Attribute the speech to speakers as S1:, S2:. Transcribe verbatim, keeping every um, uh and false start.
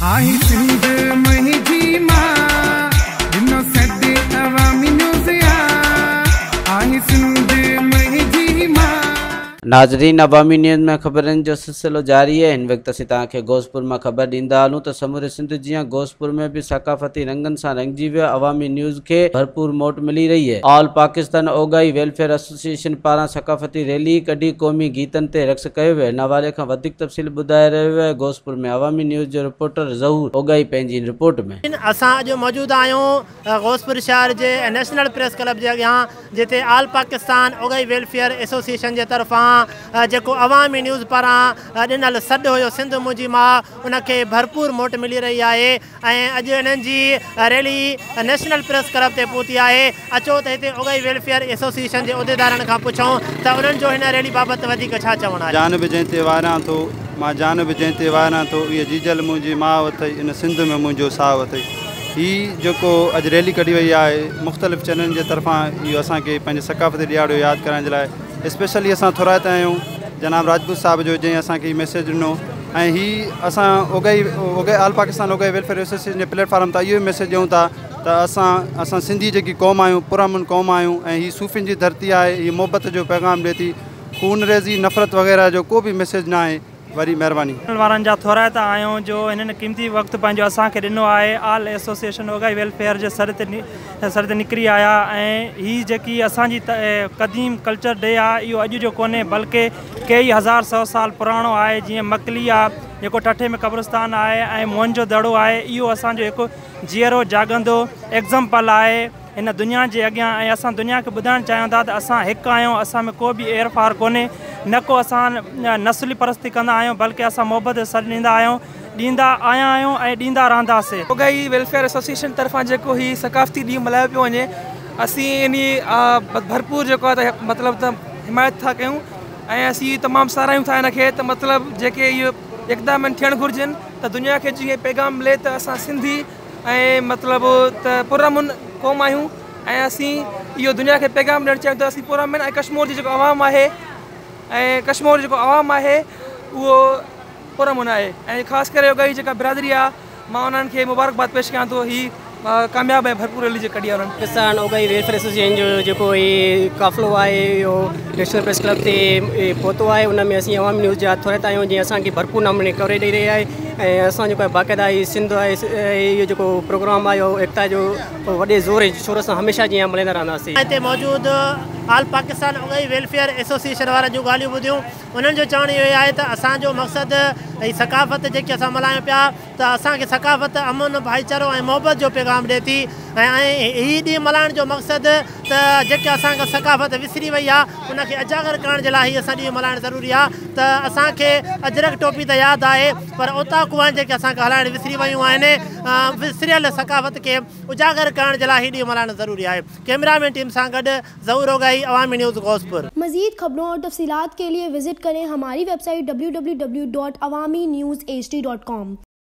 S1: आही सिंध महजी मां दिनो सदे अवामी न्यूज़ आही सिंध महजी मां। नाज़रीन, अवामी न्यूज़ में खबरन जो सिलसिलो जारी है। इन वक्त असीं तव्हांखे घोसपुर में खबर ॾींदा हलूं त समूरे सिंध जीअं घोसपुर में भी ثقافتي रंगन सां रंगजी वियो। अवामी न्यूज़ के भरपूर मोट मिली रही है। All Pakistan Ogai welfare association पारां ثقافتي रैली कढी क़ौमी गीतन ते रक्स कयो वियो। इन हवाले खां वधीक तफ़सील ॿुधाए रहियो आहे घोसपुर में अवामी न्यूज़ जो रिपोर्टर ज़हूर ओगाई पंहिंजी रिपोर्ट में।
S2: असां अॼु मौजूद आहियूं घोसपुर शहर जे नेशनल प्रेस क्लब जे अॻियां, जिते all Pakistan Ogai welfare association जे तरफ़ां जेको अवामी न्यूज़ पारां ॾिनल सॾु हुयो सिंध मुंहिंजी मां, उनखे भरपूर मोट मिली रही आहे। ऐं अॼु इन्हनि जी रैली नेशनल प्रेस क्लब ते पहुती आहे। अचो त हिते ओगाई वेलफेयर एसोसिएशन जे उहिदेदारनि खां पुछूं त उन्हनि जो हिन रैली बाबति वधीक छा चवणु आहे।
S3: जान बि जंहिं ते वारियां थो, मां जान बि जंहिं ते वारियां थो, इहे जीजल मुंहिंजी माउ अथई, इन सिंध में मुंहिंजो साहु अथई। हीअ जेको अॼु रैली कढी वई आहे मुख़्तलिफ़ चैनलनि जे तरफ़ां, इहो असांखे पंहिंजे ثقافتي ॾियारो यादि करण जे लाइ स्पेशली असां थोराइता आहियूं जनाब राजपूत साहब जो, जंहिं असांखे हीअ मैसेज ॾिनो। ऐं हीअ असां Ogai Ogai all Pakistan Ogai welfare association जे प्लेटफॉर्म तां इहो मैसेज ॾियूं था त असां असां सिंधी जेकी क़ौम आहियूं, पुरअमन क़ौम आहियूं, ऐं हीअ सूफ़ियुनि जी धरती आहे। हीअ मोहबत जो पैगाम ॾिए थी, खून रेज़ी नफ़रत वग़ैरह जो को बि मैसेज न आहे। वरी महिरबानी
S4: वारनि जा थोराइता आहियूं जो हिननि क़ीमती वक़्तु पंहिंजो असांखे ॾिनो आहे। ऑल एसोसिएशन ओगाई वेलफेयर जे सर ते सर ते निकिरी आया। ऐं हीअ जेकी असांजी क़दीम कल्चर डे आहे, इहो अॼु जो कोन्हे बल्कि कई हज़ार सौ साल पुराणो आहे। जीअं मकली आहे, जेको टठे में क़ब्रिस्तान आहे, ऐं मोहन जो दड़ो आहे, इहो असांजो हिकु जीअरो जाॻंदो एग्ज़ाम्पल आहे हिन दुनिया जे अॻियां। ऐं असां दुनिया खे ॿुधाइणु चाहियूं था त असां हिकु आहियूं, असां में को बि एर फार कोन्हे, न को असां नस्ली परस्ती कंदा आहियूं, बल्कि असां मोहबत सॾु ॾींदा आहियूं ॾींदा आया आहियूं ऐं ॾींदा रहंदासीं।
S5: ओगाई वेलफेयर एसोसिएशन तरफ़ां जेको हीउ ثقافتي ॾींहुं मल्हायो पियो वञे, असीं इन भरपूर जेको आहे त मतिलबु त हिमायत था कयूं। ऐं असीं तमामु सारायूं था हिनखे त मतिलबु जेके इहो इक़दाम थियणु घुरिजनि त दुनिया खे जीअं पैगाम मिले त असां सिंधी ऐं मतिलबु त पुरअमन क़ौम आहियूं। ऐं असीं इहो दुनिया खे पैगाम ॾियणु चाहियूं त असीं पुरअमन ऐं कश्मीर जी जेको आवाम आहे ऐं कश्मीर जेको आवाम आहे उहो पुरअमन आहे। ऐं ख़ासि करे ओगाई जेका बिरादरी आहे, मां उन्हनि खे मुबारकबाद पेश कयां थो। हीअ कामयाबु ऐं भरपूर रैली जे कढी आहे उन्हनि।
S6: पाकिस्तान ओगाई वेलफेयर एसोसिएशन जो जेको हीअ क़ाफ़िलो आहे, इहो नेशनल प्रेस क्लब ते पहुतो आहे। उन में असीं अवामी न्यूज़ जा थोराइता आहियूं, जीअं असांखे भरपूर नमूने कवरेज ॾेई रही आहे। ऐं असां जेको आहे बाक़ाइदा हीअ सिंध आहे, इहो जेको प्रोग्राम आहे, इहो एकता जो वॾे ज़ोर शोर सां हमेशह जीअं मल्हाईंदा रहंदासीं।
S2: हिते मौजूदु all Pakistan Ogai welfare association वारनि जूं ॻाल्हियूं ॿुधियूं। उन्हनि जो चवणु इहो आहे त असांजो मक़सदु हीअ ثقافت जेकी असां मल्हायूं पिया, त असांखे ثقافت अमन भाईचारो ऐं मोहबत जो पैगाम ॾिए थी। ऐं हीअ ॾींहुं मल्हाइण जो मक़सदु त जेके असांखे ثقافت विसरी वई आहे, उनखे अजागर करण जे लाइ हीअ असां ॾींहुं मल्हाइणु ज़रूरी आहे। त असांखे अजरक टोपी त यादि आहे, पर ओताकुआं जेके असांखे हलाइण विसरी वियूं आहिनि, विसरियल ثقافت खे उजागर करण जे लाइ हीअ ॾींहुं मल्हाइणु ज़रूरी आहे। कैमरामैन टीम सां गॾु ज़हूर ओगाई, अवामी न्यूज़ घोसपुर।
S7: मज़ीद खबरों और तफसीलात के लिए विजिट करें हमारी website W W W dot Awami news H D dot com.